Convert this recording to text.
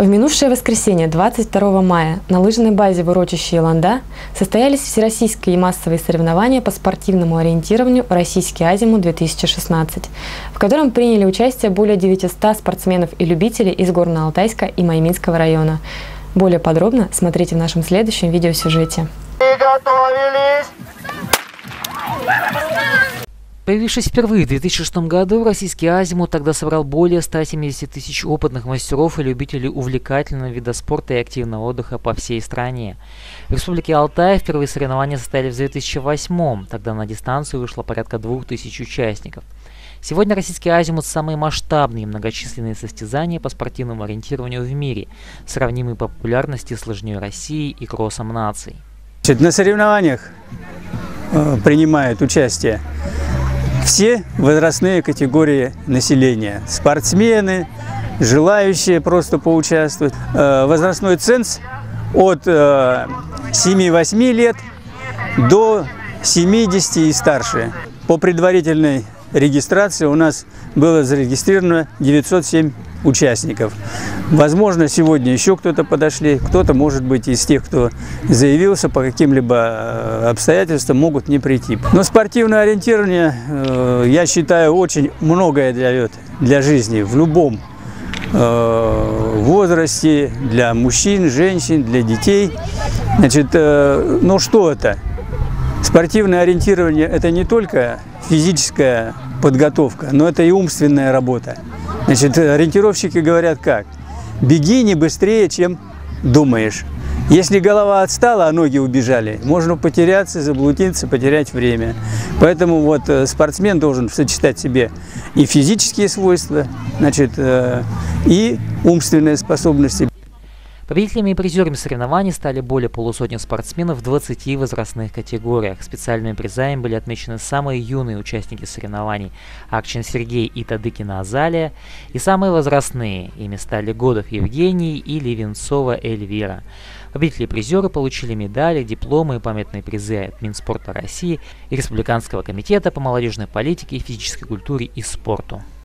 В минувшее воскресенье, 22 мая, на лыжной базе в урочище Еланда состоялись всероссийские и массовые соревнования по спортивному ориентированию «Российский Азимут-2016», в котором приняли участие более 900 спортсменов и любителей из Горно-Алтайска и Майминского района. Более подробно смотрите в нашем следующем видеосюжете. Появившись впервые в 2006 году, российский Азимут тогда собрал более 170 тысяч опытных мастеров и любителей увлекательного вида спорта и активного отдыха по всей стране. В Республике Алтай впервые соревнования состоялись в 2008, тогда на дистанцию вышло порядка 2000 участников. Сегодня российский Азимут – самые масштабные и многочисленные состязания по спортивному ориентированию в мире, сравнимые по популярности с лыжней Россией и кроссом наций. На соревнованиях принимают участие все возрастные категории населения. Спортсмены, желающие просто поучаствовать. Возрастной ценз от 7-8 лет до 70 и старше. По предварительной регистрации у нас было зарегистрировано 907 участников. Возможно, сегодня еще кто-то подошли, кто-то, может быть, из тех, кто заявился по каким-либо обстоятельствам, могут не прийти. Но спортивное ориентирование, я считаю, очень многое дает для жизни в любом возрасте, для мужчин, женщин, для детей. Значит, ну что это? Спортивное ориентирование – это не только физическая подготовка, но это и умственная работа. Значит, ориентировщики говорят как? Беги не быстрее, чем думаешь. Если голова отстала, а ноги убежали, можно потеряться, заблудиться, потерять время. Поэтому вот спортсмен должен сочетать в себе и физические свойства, значит, и умственные способности. Победителями и призерами соревнований стали более полусотни спортсменов в 20 возрастных категориях. Специальными призами были отмечены самые юные участники соревнований – Акчин Сергей и Тадыкина Азалия, и самые возрастные – ими стали Годов Евгений и Левенцова Эльвира. Победители и призеры получили медали, дипломы и памятные призы от Минспорта России и Республиканского комитета по молодежной политике, физической культуре и спорту.